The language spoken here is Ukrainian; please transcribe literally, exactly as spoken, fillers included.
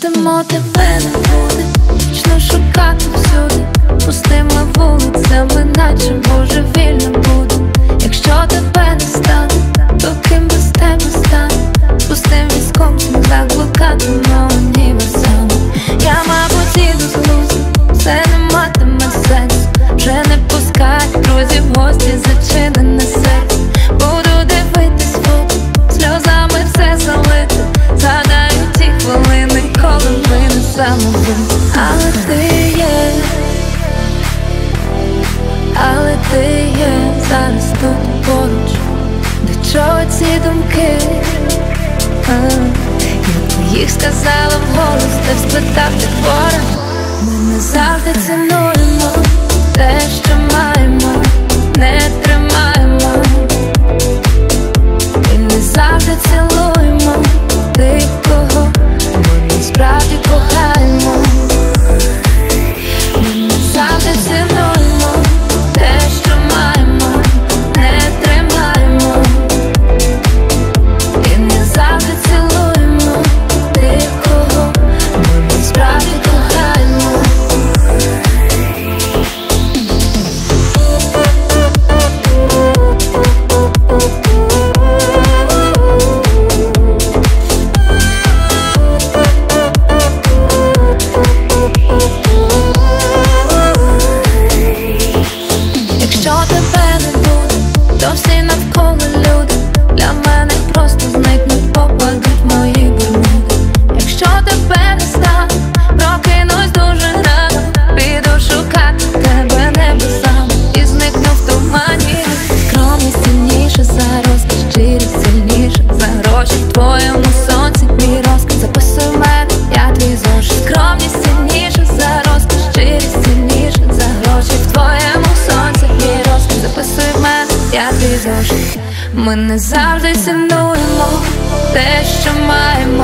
ждемо, тебе не буде. Вічно шукати всюди, пустими вулицями, наче божевільно буду. Якщо тебе не стане, то ким без тебе стане? Пустим візком цим заблукатимо універсами. Я, мабуть, іду з глузду, все не матиме сенсу. Вже не пускать друзів в гості, зачинене серце. Буду дивитись фото, сльозами все залити. Згадаю ті хвилини, коли ми не самовинні. Але ти є, але ти є зараз тут поруч. До чого ці думки? А, я їх сказала вголос, ти сплетав ти поряд. Ми не завжди цінуємо те, що маємо, не тримаємо. І не завжди цілуємо тих, кого ми насправді кохаємо. Ми не завжди цінуємо те, що маємо, не тримаємо. І не завжди цілуємо тих, кого ми насправді кохаємо. Якщо тебе не буде, то всі навколо люди для мене просто зникнуть, попадуть мої бурмуди. Якщо тебе не стане, прокинусь дуже рано, піду шукати тебе небесами і зникну в тумані. Скромність сильніша за розкіш, щирість сильніша за гроші. В твоєму сонці мій розказ, записуй мене, я твій зошит. Скромність сильніша за розкіш, щирість сильніша за гроші. В твоєму сонці мій розказ, записуй мене, я твій зошит. Ми не завжди цінуємо те, що маємо,